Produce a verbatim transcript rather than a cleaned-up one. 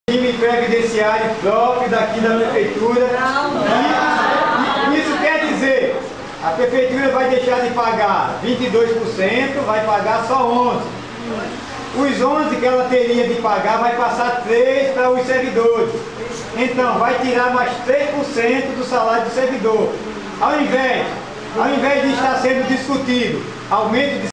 regime previdenciário próprio daqui da prefeitura. E isso quer dizer, a prefeitura vai deixar de pagar vinte e dois por cento, vai pagar só onze por cento. Os onze por cento que ela teria de pagar vai passar três por cento para os servidores. Então, vai tirar mais três por cento do salário do servidor. Ao invés, ao invés de estar sendo discutido aumento de